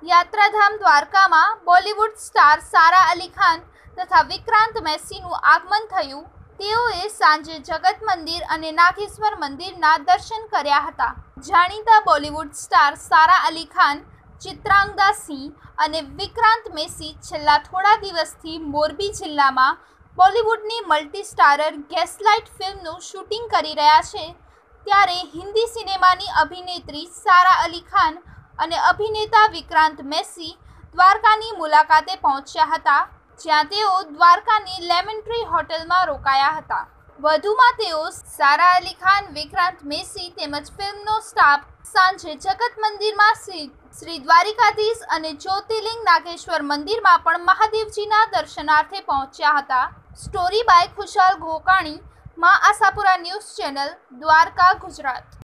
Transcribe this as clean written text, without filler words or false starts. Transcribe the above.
યાત્રાધામ દ્વારકામાં Bollywood star Sara Ali Khan તથા વિક્રાંત મેસીનું આગમન થયું। તેઓએ સાંજે જગત મંદિર અને નાગેશ્વર મંદિરના દર્શન કર્યા હતા। જાણીતા બોલિવૂડ સ્ટાર સારા અલી ખાન, ચિત્રાંગદા સિંહ અને વિક્રાંત મેસી છેલ્લા થોડા દિવસથી મોરબી જિલ્લામાં બોલિવૂડની મલ્ટી સ્ટારર ગેસલાઇટ ફિલ્મનું શૂટિંગ કરી રહ્યા છે। ત્યારે હિન્દી સિનેમાની અભિનેત્રી સારા અલી ખાન અને અભિનેતા વિક્રાંત મેસી દ્વારકાની મુલાકાતે પહોંચ્યા હતા, જ્યાં તેઓ દ્વારકાની લેમન ટ્રી હોટલમાં રોકાયા હતા। વધુમાં તેઓ સારા અલી ખાન, વિક્રાંત મેસી તેમજ ફિલ્મનો સ્ટાફ સાંજે જગત મંદિરમાં શ્રી દ્વારિકાધીશ અને જ્યોતિર્લિંગ નાગેશ્વર મંદિરમાં પણ મહાદેવજીના દર્શનાર્થે પહોંચ્યા હતા। Story by Khushal Ghokani, Maa Ashapura news channel, Dwarka, Gujarat.